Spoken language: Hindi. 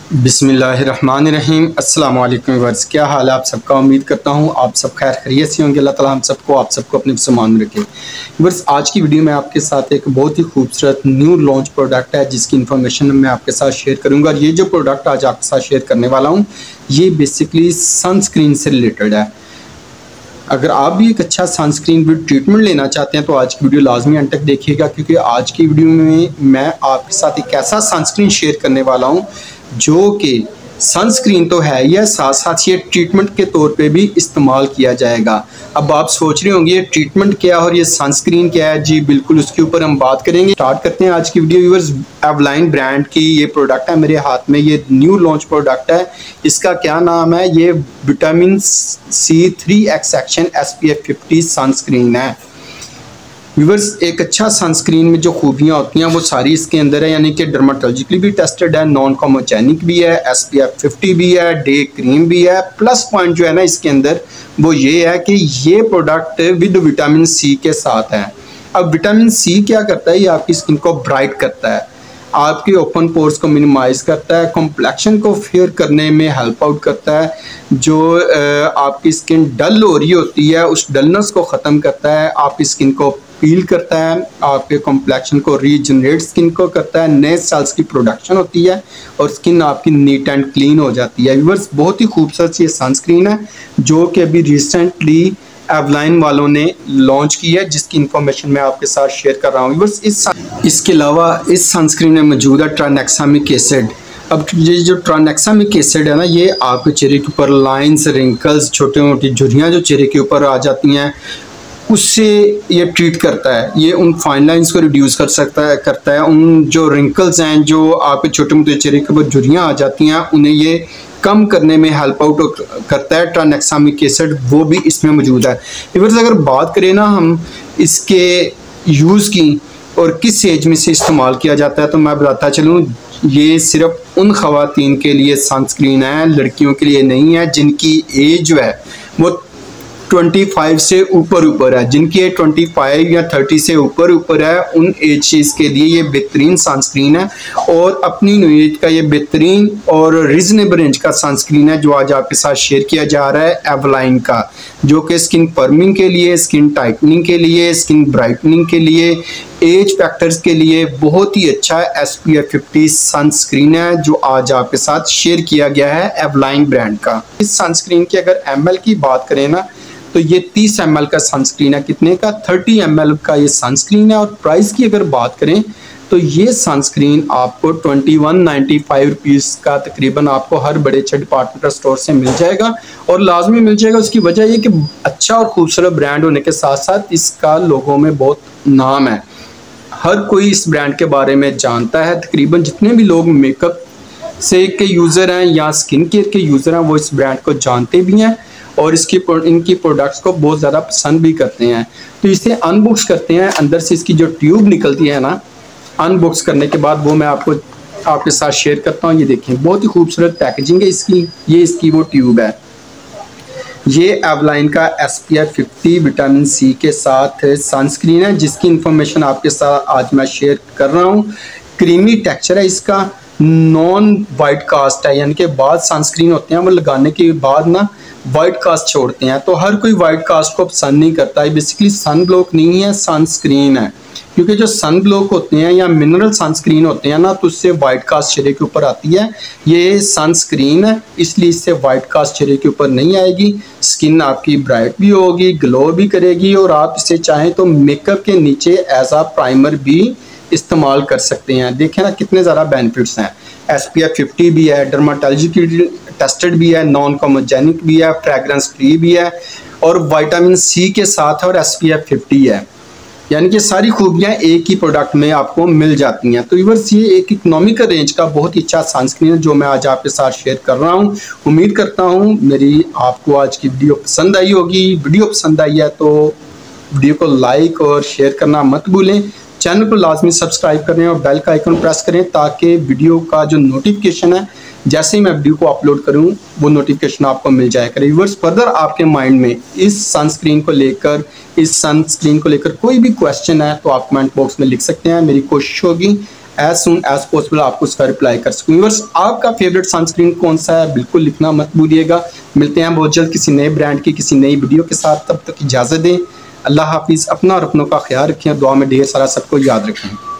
बिस्मिल्लाहिर्रहमानिर्रहीम। अस्सलाम वालेकुम व्यूअर्स, क्या हाल है आप सबका। उम्मीद करता हूँ आप सब खैर खैरियत से होंगे। अल्लाह ताला आप सबको अपने फ़मान में रखे। व्यूअर्स, आज की वीडियो में आपके साथ एक बहुत ही खूबसूरत न्यू लॉन्च प्रोडक्ट है जिसकी इन्फॉर्मेशन मैं आपके साथ शेयर करूँगा। और ये जो प्रोडक्ट आज आपके साथ शेयर करने वाला हूँ ये बेसिकली सनस्क्रीन से रिलेटेड है। अगर आप भी एक अच्छा सनस्क्रीन विद ट्रीटमेंट लेना चाहते हैं तो आज की वीडियो लाजमी अंत तक देखिएगा, क्योंकि आज की वीडियो में मैं आपके साथ एक ऐसा सनस्क्रीन शेयर करने वाला हूं जो कि सनस्क्रीन तो है ही है, साथ साथ ये ट्रीटमेंट के तौर पे भी इस्तेमाल किया जाएगा। अब आप सोच रहे होंगे ये ट्रीटमेंट क्या है और ये सनस्क्रीन क्या है। जी बिल्कुल, उसके ऊपर हम बात करेंगे। स्टार्ट करते हैं आज की वीडियो। व्यूअर्स, एवलाइन ब्रांड की ये प्रोडक्ट है मेरे हाथ में। ये न्यू लॉन्च प्रोडक्ट है। इसका क्या नाम है, ये vitamin C 3X action SPF 50 sunscreen है। व्यूअर्स, एक अच्छा सनस्क्रीन में जो खूबियाँ होती हैं वो सारी इसके अंदर है, यानी कि डर्माटोलॉजिकली भी टेस्टेड है, नॉन कॉमोजेनिक भी है, SPF 50 भी है, डे क्रीम भी है। प्लस पॉइंट जो है ना इसके अंदर वो ये है कि ये प्रोडक्ट विद विटामिन C के साथ है। अब विटामिन C क्या करता है, ये आपकी स्किन को ब्राइट करता है, आपके ओपन पोर्स को मिनिमाइज करता है, कॉम्प्लेक्शन को फेयर करने में हेल्प आउट करता है। जो आपकी स्किन डल हो रही होती है उस डलनेस को ख़त्म करता है, आपकी स्किन को पील करता है, आपके कॉम्प्लेक्शन को रीजनरेट स्किन को करता है, नए सेल्स की प्रोडक्शन होती है और स्किन आपकी नीट एंड क्लीन हो जाती है। व्यूअर्स, बहुत ही खूबसूरत ये सनस्क्रीन है जो कि अभी रिसेंटली एवलाइन वालों ने लॉन्च की है, जिसकी इन्फॉर्मेशन मैं आपके साथ शेयर कर रहा हूँ। व्यूअर्स, इसके अलावा इस सनस्क्रीन में मौजूद है ट्रानेक्सामिक एसिड। अब ये जो ट्रानेक्सामिक एसिड है ना, ये आपके चेहरे के ऊपर लाइंस, रिंकल्स, छोटी मोटी झुर्रियाँ जो चेहरे के ऊपर आ जाती हैं उससे ये ट्रीट करता है। ये उन फाइन लाइंस को रिड्यूस करता है उन जो रिंकल्स हैं, जो आपके छोटे मोटे चेहरे के ऊपर झुर्रियाँ आ जाती हैं, उन्हें ये कम करने में हेल्प आउट करता है। ट्रानेक्सामिक एसिड वो भी इसमें मौजूद है। व्यूअर्स, अगर बात करें ना हम इसके यूज़ की और किस एज में से इस्तेमाल किया जाता है, तो मैं बताता चलूँ ये सिर्फ उन ख़वातीन के लिए सनस्क्रीन है, लड़कियों के लिए नहीं है, जिनकी एज जो है वो 25 से ऊपर है। जिनकी एज 25 या 30 से ऊपर है उन एजेस के लिए ये बेहतरीन सनस्क्रीन है। और अपनी न्यू एज का ये बेहतरीन और रीजनेबल रेंज का सनस्क्रीन है जो आज आपके साथ शेयर किया जा रहा है एवलाइन का, जो कि स्किन फर्मिंग के लिए, स्किन टाइटनिंग के लिए, स्किन ब्राइटनिंग के लिए, एज फैक्टर्स के लिए बहुत ही अच्छा SPF 50 सनस्क्रीन है जो आज आपके साथ शेयर किया गया है एवलाइन ब्रांड का। इस सनस्क्रीन की अगर ml की बात करें ना तो ये 30 ml का सनस्क्रीन है। कितने का? 30 ml का ये सनस्क्रीन है। और प्राइस की अगर बात करें तो ये सनस्क्रीन आपको 2195 रुपीज़ का तकरीबन आपको हर बड़े अच्छे डिपार्टमेंटल स्टोर से मिल जाएगा। और लाजमी मिल जाएगा, उसकी वजह ये कि अच्छा और खूबसूरत ब्रांड होने के साथ साथ इसका लोगों में बहुत नाम है। हर कोई इस ब्रांड के बारे में जानता है। तकरीबन जितने भी लोग मेकअप से के यूज़र हैं या स्किन केयर के यूज़र हैं वो इस ब्रांड को जानते भी हैं और इनकी प्रोडक्ट्स को बहुत ज़्यादा पसंद भी करते हैं। तो इसे अनबॉक्स करते हैं। अंदर से इसकी जो ट्यूब निकलती है ना, अनबॉक्स करने के बाद वो मैं आपके साथ शेयर करता हूँ। ये देखें, बहुत ही खूबसूरत पैकेजिंग है इसकी। ये इसकी वो ट्यूब है। ये एवलाइन का SPF 50 विटामिन C के साथ सनस्क्रीन है जिसकी इंफॉर्मेशन आपके साथ आज मैं शेयर कर रहा हूँ। क्रीमी टेक्सचर है इसका, नॉन वाइट कास्ट है, यानी कि बाद सनस्क्रीन होते हैं वो लगाने के बाद ना वाइट कास्ट छोड़ते हैं, तो हर कोई वाइट कास्ट को पसंद नहीं करता है। बेसिकली सन ब्लॉक नहीं है, सनस्क्रीन है, क्योंकि जो सन ब्लॉक होते हैं या मिनरल सनस्क्रीन होते हैं ना तो उससे वाइट कास्ट चेहरे के ऊपर आती है। ये सनस्क्रीन है इसलिए इससे वाइट कास्ट चेहरे के ऊपर नहीं आएगी। स्किन आपकी ब्राइट भी होगी, ग्लो भी करेगी और आप इसे चाहें तो मेकअप के नीचे एज आ प्राइमर भी इस्तेमाल कर सकते हैं। देखें ना कितने ज़्यादा बेनिफिट्स हैं। SPF 50 भी है, डर्माटोलॉजिकली टेस्टेड भी है, नॉन कॉमोजेनिक भी है, फ्रेगरेंस फ्री भी है और विटामिन C के साथ और SPF 50 है, यानी कि सारी खूबियाँ एक ही प्रोडक्ट में आपको मिल जाती हैं। तो व्यूअर्स, ये एक इकोनॉमिकल रेंज का बहुत ही अच्छा सनस्क्रीन है जो मैं आज आपके साथ शेयर कर रहा हूँ। उम्मीद करता हूँ मेरी आपको आज की वीडियो पसंद आई होगी। वीडियो पसंद आई है तो वीडियो को लाइक और शेयर करना मत भूलें। चैनल को लाजमी सब्सक्राइब करें और बेल का आइकन प्रेस करें ताकि वीडियो का जो नोटिफिकेशन है जैसे ही मैं वीडियो को अपलोड करूं वो नोटिफिकेशन आपको मिल जाया करे। व्यूअर्स, फर्दर आपके माइंड में इस सनस्क्रीन को लेकर कोई भी क्वेश्चन है तो आप कमेंट बॉक्स में लिख सकते हैं। मेरी कोशिश होगी एज सुन एज पॉसिबल आपको उसका रिप्लाई कर सकूँ। व्यूअर्स, आपका फेवरेट सनस्क्रीन कौन सा है बिल्कुल लिखना मत भूलिएगा। मिलते हैं बहुत जल्द किसी नए ब्रांड की किसी नई वीडियो के साथ, तब तक इजाज़त दें। अल्लाह हाफिज़। अपना और अपनों का ख्याल रखें, दुआ में ढेर सारा सबको याद रखें।